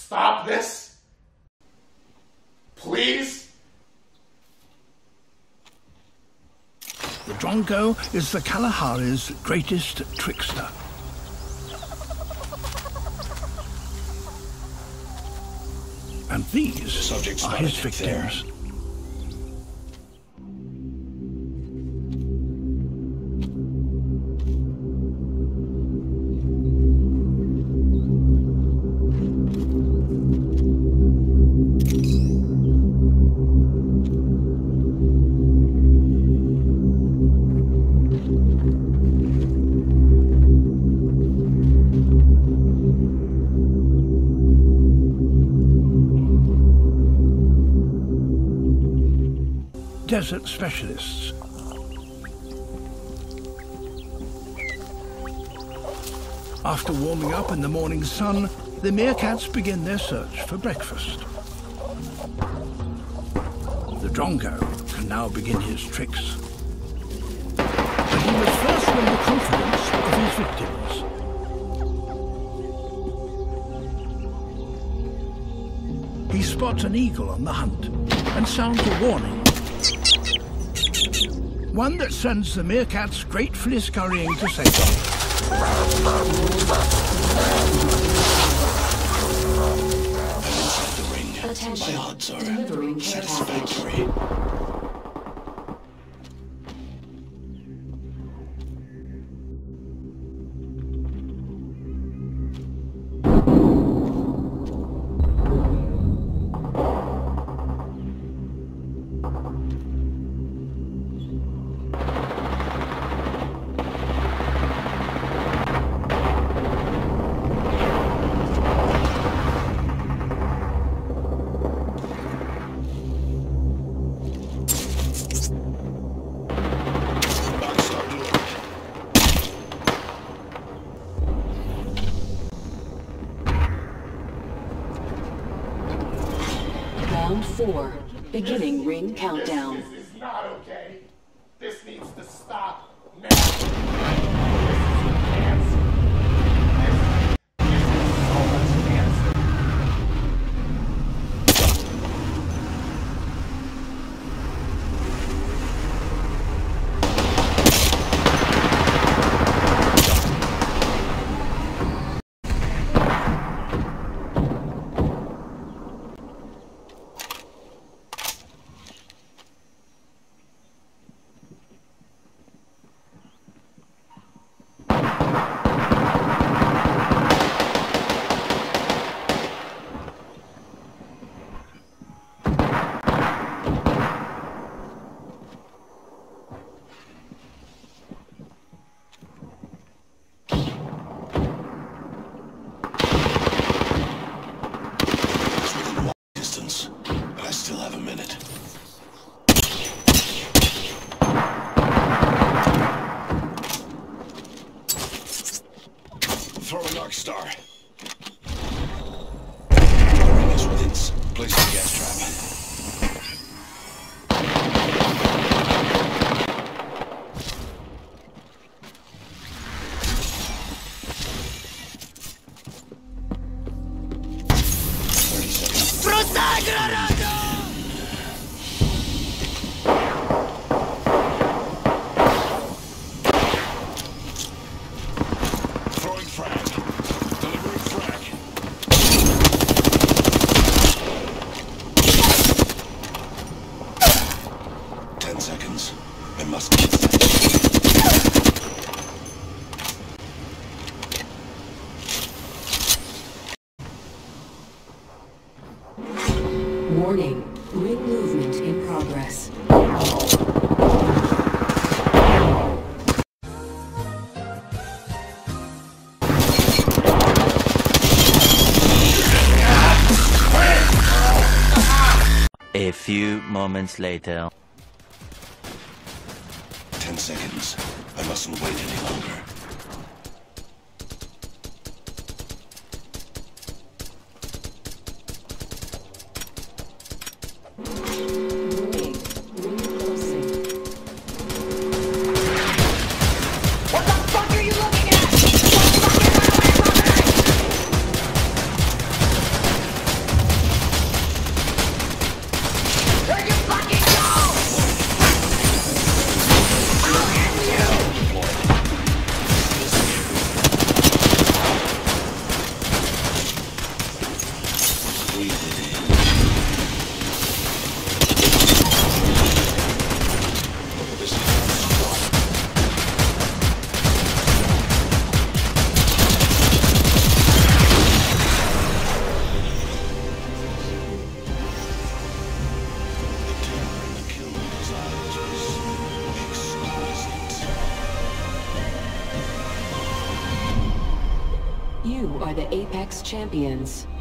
stop this? Please? The Drongo is the Kalahari's greatest trickster. And these are his victims. Desert specialists. After warming up in the morning sun, the meerkats begin their search for breakfast. The Drongo can now begin his tricks. But he must first win the confidence of his victims. He spots an eagle on the hunt and sounds a warning. One that sends the meerkats gratefully scurrying to safety. The ring. Attention. My odds are Delivering satisfactory. Round 4. Beginning ring countdown. This is not okay. This needs to stop now. This is cancer. This is so much cancer. But I still have a minute. Throwing Arc Star. The ring is within. Place the gas trap. 30 seconds. Throwing frag. Delivering frag. 10 seconds. I must get that. Warning. Ring movement in progress. A few moments later. 10 seconds. I mustn't wait any longer. Ring closing. What the fuck are you looking at? Don't fucking run away from me! are the Apex champions.